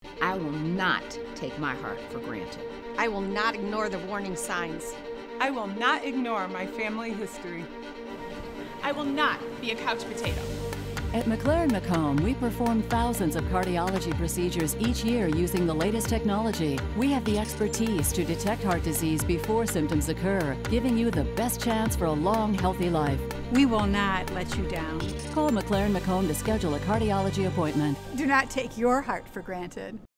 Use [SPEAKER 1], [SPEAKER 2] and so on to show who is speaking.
[SPEAKER 1] I will not take my heart for granted.
[SPEAKER 2] I will not ignore the warning signs.
[SPEAKER 3] I will not ignore my family history.
[SPEAKER 4] I will not be a couch potato.
[SPEAKER 5] At McLaren Macomb, we perform thousands of cardiology procedures each year using the latest technology. We have the expertise to detect heart disease before symptoms occur, giving you the best chance for a long, healthy life.
[SPEAKER 6] We will not let you down.
[SPEAKER 5] Call McLaren Macomb to schedule a cardiology appointment.
[SPEAKER 6] Do not take your heart for granted.